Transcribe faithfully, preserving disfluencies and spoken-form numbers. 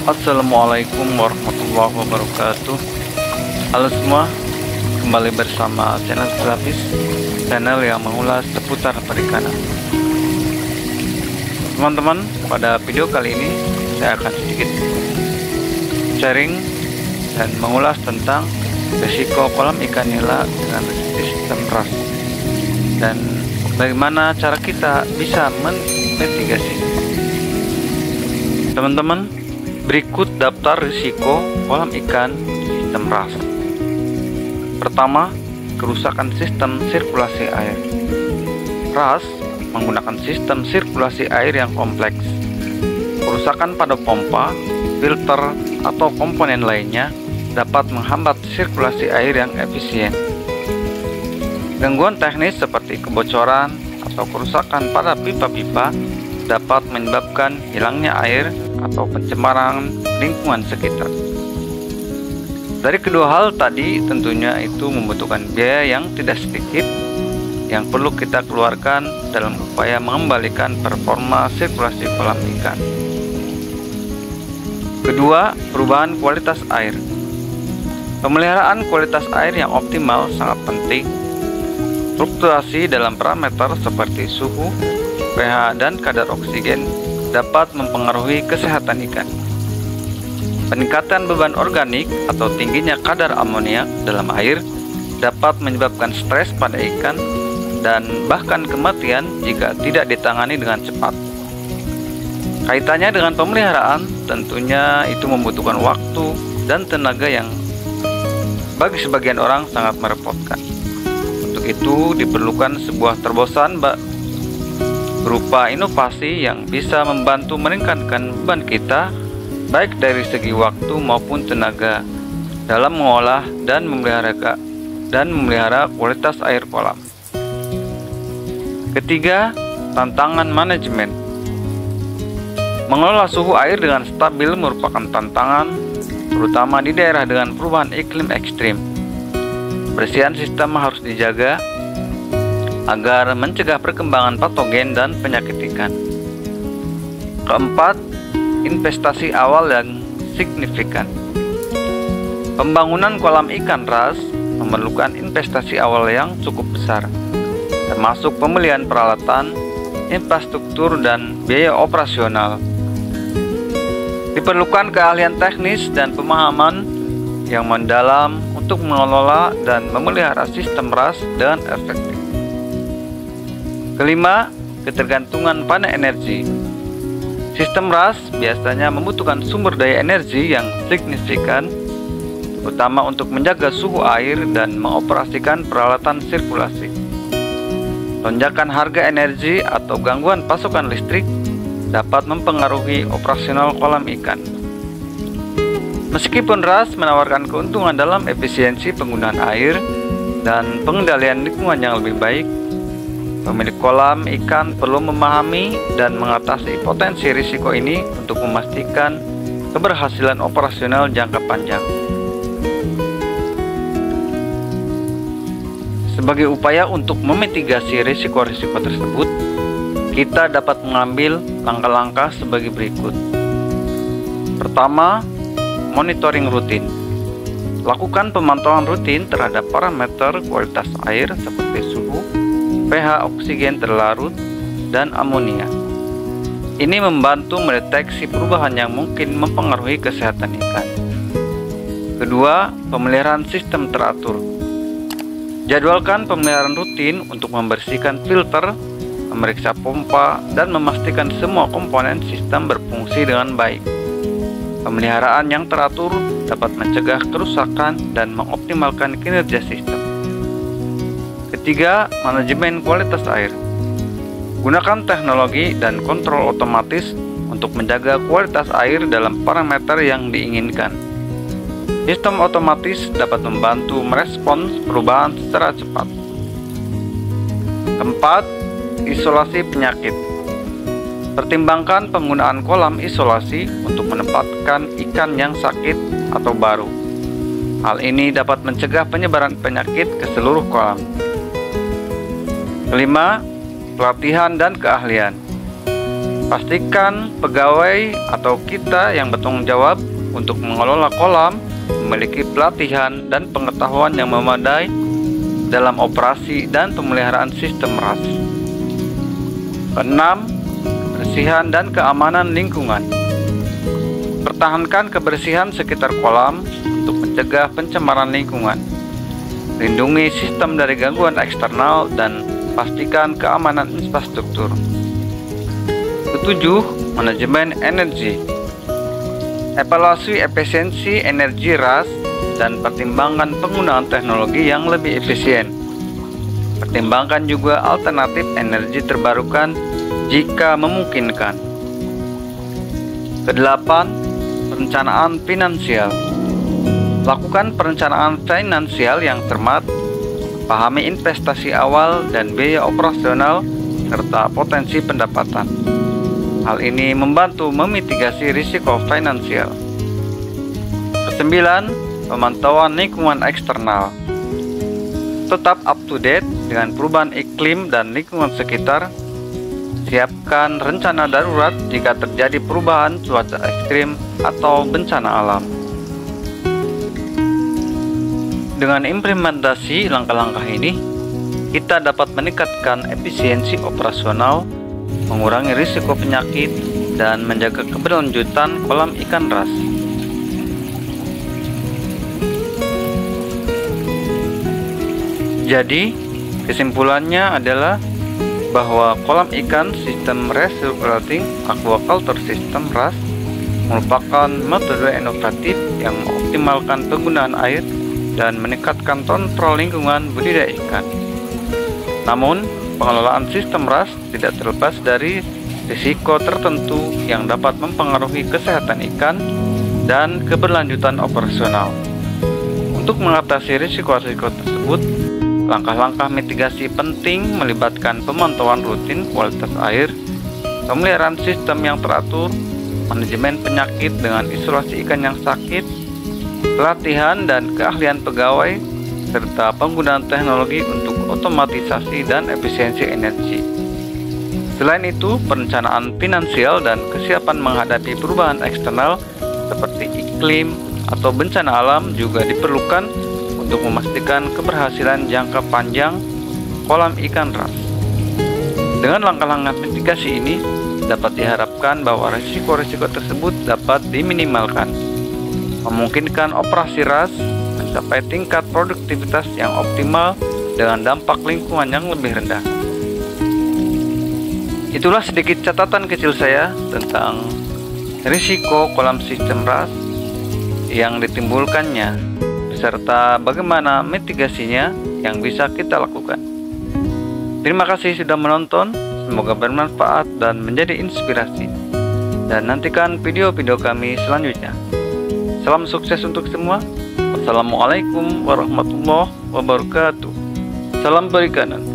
Assalamualaikum warahmatullahi wabarakatuh. Halo semua, kembali bersama channel Grafis, channel yang mengulas seputar perikanan. Teman-teman, pada video kali ini saya akan sedikit sharing dan mengulas tentang risiko kolam ikan nila dengan sistem ras dan bagaimana cara kita bisa memitigasi. Teman-teman, berikut daftar risiko kolam ikan sistem ras. Pertama, kerusakan sistem sirkulasi air. Ras menggunakan sistem sirkulasi air yang kompleks. Kerusakan pada pompa, filter, atau komponen lainnya dapat menghambat sirkulasi air yang efisien. Gangguan teknis seperti kebocoran atau kerusakan pada pipa-pipa dapat menyebabkan hilangnya air atau pencemaran lingkungan sekitar. Dari kedua hal tadi tentunya itu membutuhkan biaya yang tidak sedikit yang perlu kita keluarkan dalam upaya mengembalikan performa sirkulasi kolam ikan. Kedua, perubahan kualitas air. Pemeliharaan kualitas air yang optimal sangat penting. Fluktuasi dalam parameter seperti suhu, pH, dan kadar oksigen dapat mempengaruhi kesehatan ikan. Peningkatan beban organik atau tingginya kadar amoniak dalam air dapat menyebabkan stres pada ikan dan bahkan kematian jika tidak ditangani dengan cepat. Kaitannya dengan pemeliharaan, tentunya itu membutuhkan waktu dan tenaga yang bagi sebagian orang sangat merepotkan. Untuk itu diperlukan sebuah terobosan berupa inovasi yang bisa membantu meningkatkan beban kita baik dari segi waktu maupun tenaga dalam mengolah dan memelihara dan memelihara kualitas air kolam. Ketiga, tantangan manajemen. Mengelola suhu air dengan stabil merupakan tantangan, terutama di daerah dengan perubahan iklim ekstrim. Kebersihan sistem harus dijaga agar mencegah perkembangan patogen dan penyakit ikan. Keempat, investasi awal yang signifikan. Pembangunan kolam ikan ras memerlukan investasi awal yang cukup besar, termasuk pembelian peralatan, infrastruktur, dan biaya operasional. Diperlukan keahlian teknis dan pemahaman yang mendalam untuk mengelola dan memelihara sistem ras dengan efektif. Kelima, ketergantungan pada energi. Sistem ras biasanya membutuhkan sumber daya energi yang signifikan, terutama untuk menjaga suhu air dan mengoperasikan peralatan sirkulasi. Lonjakan harga energi atau gangguan pasokan listrik dapat mempengaruhi operasional kolam ikan. Meskipun ras menawarkan keuntungan dalam efisiensi penggunaan air dan pengendalian lingkungan yang lebih baik, pemilik kolam ikan perlu memahami dan mengatasi potensi risiko ini untuk memastikan keberhasilan operasional jangka panjang. Sebagai upaya untuk memitigasi risiko-risiko tersebut, kita dapat mengambil langkah-langkah sebagai berikut. Pertama, monitoring rutin. Lakukan pemantauan rutin terhadap parameter kualitas air seperti suhu, pH, oksigen terlarut, dan amonia. Ini membantu mendeteksi perubahan yang mungkin mempengaruhi kesehatan ikan. Kedua, pemeliharaan sistem teratur. Jadwalkan pemeliharaan rutin untuk membersihkan filter, memeriksa pompa, dan memastikan semua komponen sistem berfungsi dengan baik. Pemeliharaan yang teratur dapat mencegah kerusakan dan mengoptimalkan kinerja sistem. Ketiga, manajemen kualitas air. Gunakan teknologi dan kontrol otomatis untuk menjaga kualitas air dalam parameter yang diinginkan. Sistem otomatis dapat membantu merespons perubahan secara cepat. Keempat, isolasi penyakit. Pertimbangkan penggunaan kolam isolasi untuk menempatkan ikan yang sakit atau baru. Hal ini dapat mencegah penyebaran penyakit ke seluruh kolam. Kelima, pelatihan dan keahlian. Pastikan pegawai atau kita yang bertanggung jawab untuk mengelola kolam memiliki pelatihan dan pengetahuan yang memadai dalam operasi dan pemeliharaan sistem R A S. Keenam, kebersihan dan keamanan lingkungan. Pertahankan kebersihan sekitar kolam untuk mencegah pencemaran lingkungan. Lindungi sistem dari gangguan eksternal dan pastikan keamanan infrastruktur. Ketujuh, manajemen energi. Evaluasi efisiensi energi R A S dan pertimbangkan penggunaan teknologi yang lebih efisien. Pertimbangkan juga alternatif energi terbarukan jika memungkinkan. Kedelapan, perencanaan finansial. Lakukan perencanaan finansial yang cermat, pahami investasi awal dan biaya operasional serta potensi pendapatan. Hal ini membantu memitigasi risiko finansial. Kesembilan, pemantauan lingkungan eksternal. Tetap up to date dengan perubahan iklim dan lingkungan sekitar. Siapkan rencana darurat jika terjadi perubahan cuaca ekstrim atau bencana alam. Dengan implementasi langkah-langkah ini, kita dapat meningkatkan efisiensi operasional, mengurangi risiko penyakit, dan menjaga keberlanjutan kolam ikan R A S. Jadi, kesimpulannya adalah bahwa kolam ikan sistem recirculating aquaculture system R A S merupakan metode inovatif yang mengoptimalkan penggunaan air dan meningkatkan kontrol lingkungan budidaya ikan. Namun, pengelolaan sistem R A S tidak terlepas dari risiko tertentu yang dapat mempengaruhi kesehatan ikan dan keberlanjutan operasional. Untuk mengatasi risiko-risiko tersebut, langkah-langkah mitigasi penting melibatkan pemantauan rutin kualitas air, pemeliharaan sistem yang teratur, manajemen penyakit dengan isolasi ikan yang sakit, pelatihan dan keahlian pegawai, serta penggunaan teknologi untuk otomatisasi dan efisiensi energi. Selain itu, perencanaan finansial dan kesiapan menghadapi perubahan eksternal seperti iklim atau bencana alam juga diperlukan untuk memastikan keberhasilan jangka panjang kolam ikan R A S. Dengan langkah-langkah mitigasi ini, dapat diharapkan bahwa risiko-risiko tersebut dapat diminimalkan, memungkinkan operasi R A S mencapai tingkat produktivitas yang optimal dengan dampak lingkungan yang lebih rendah. Itulah sedikit catatan kecil saya tentang risiko kolam sistem R A S yang ditimbulkannya, serta bagaimana mitigasinya yang bisa kita lakukan. Terima kasih sudah menonton, semoga bermanfaat dan menjadi inspirasi. Dan nantikan video-video kami selanjutnya. Salam sukses untuk semua. Wassalamualaikum warahmatullahi wabarakatuh. Salam perikanan.